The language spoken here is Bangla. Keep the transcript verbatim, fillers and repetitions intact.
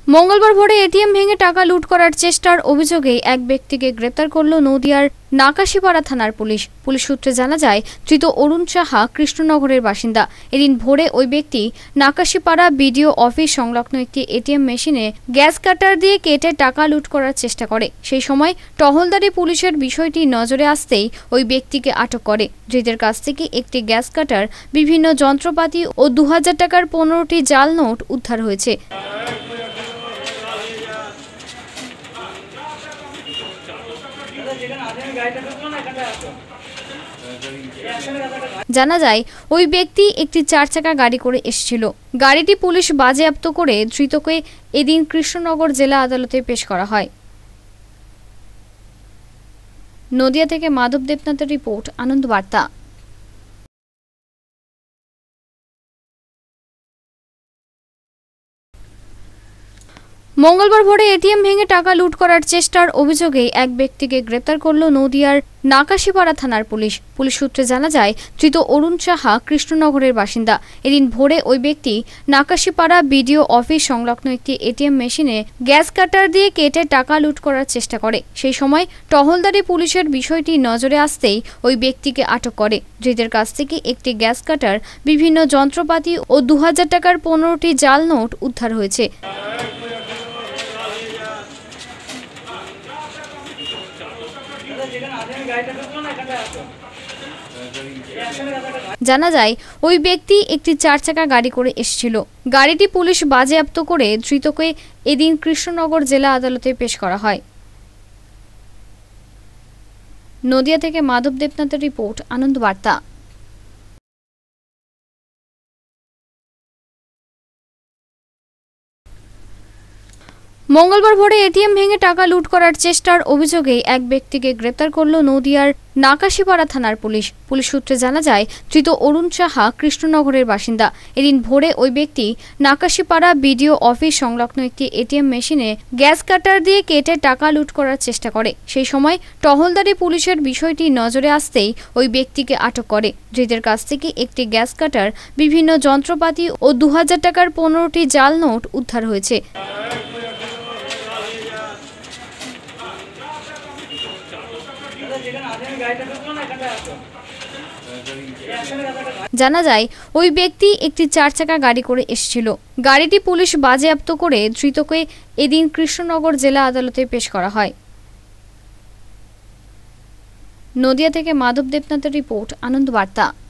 मंगलवार भोरे एटीएम भेंगे टाका लूट करार चेष्टार अभियोगे एक व्यक्तिके ग्रेप्तार करल नदियार नाकाशीपाड़ा थानार पुलिश। पुलिश सूत्रे जाना जाय धृत अरुण साहा कृष्णनगरेर बासिंदा। एदिन भोरे ओई व्यक्ति नाकाशीपाड़ा बीडीओ अफिस संलग्न एकटी एटीएम मेशिने ग्यास काटार दिये केटे टाका लूट करार चेष्टा करे। सेई समय टहलदारी पुलिशेर विषयटी नजरे आसतेई ओई व्यक्तिके आटक करे। धृतेर काछ थेके एकटी ग्यास काटार विभिन्न यंत्रपाति ओ दो हज़ार टाकार पंद्रहटी जाल नोट उद्धार हयेछे। জানা যায় ওই ব্যক্তি একটি চার চাকা গাড়ি করে এসেছিল। গাড়িটি পুলিশ বাজেয়াপ্ত করে ধৃতকে এদিন কৃষ্ণনগর জেলা আদালতে পেশ করা হয়। নদিয়া থেকে মাধব দেবনাথের রিপোর্ট, আনন্দ বার্তা। मंगलवार भोरे एटीएम भेंगे टाका लूट करार चेष्टार अभियोगे एक व्यक्तिके ग्रेप्तार करल नदियार नाकाशीपाड़ा थानार पुलिश। पुलिश सूत्रे जाना जाय धृत अरुण साहा कृष्णनगरेर बासिंदा। एदिन भोरे ओई व्यक्ति नाकाशीपाड़ा बीडीओ अफिस संलग्न एकटी एटीएम मेशिने ग्यास काटार दिये केटे टाका लूट करार चेष्टा करे। सेई समय टहलदारी पुलिशेर विषयटी नजरे आसतेई ओई व्यक्तिके आटक करे। धृतेर काछ थेके एकटी ग्यास काटार विभिन्न यंत्रपाति ओ दो हज़ार टाकार पंद्रहटी जाल नोट उद्धार हयेछे। জানা যায় ওই ব্যক্তি একটি চার চাকা গাড়ি করে এসেছিল। গাড়িটি পুলিশ বাজেয়াপ্ত করে ধৃতকে এদিন কৃষ্ণনগর জেলা আদালতে পেশ করা হয়। নদিয়া থেকে মাধব দেবনাথের রিপোর্ট, আনন্দ বার্তা। मंगलवार भोरे एटीएम भेंगे टाका लूट करार चेष्टार अभियोगे एक व्यक्तिके ग्रेप्तार करल नदियार नाकाशीपाड़ा थानार पुलिश। पुलिश सूत्रे जाना जाय धृत अरुण साहा कृष्णनगरेर बासिंदा। एदिन भोरे ओई व्यक्ति नाकाशीपाड़ा बीडीओ अफिस संलग्न एकटी एटीएम मेशिने ग्यास काटार दिये केटे टाका लूट करार चेष्टा करे। सेई समय टहलदारी पुलिशेर विषयटी नजरे आसतेई ओई व्यक्तिके आटक करे। धृतेर काछ थेके एकटी ग्यास काटार विभिन्न यंत्रपाति ओ दो हज़ार टाकार पंद्रहटी जाल नोट उद्धार हयेछे। জানা যায় ওই ব্যক্তি একটি চার চাকা গাড়ি করে এসেছিল। গাড়িটি পুলিশ বাজেয়াপ্ত করে ধৃতকে এদিন কৃষ্ণনগর জেলা আদালতে পেশ করা হয়। নদিয়া থেকে মাধব দেবনাথের রিপোর্ট, আনন্দ বার্তা।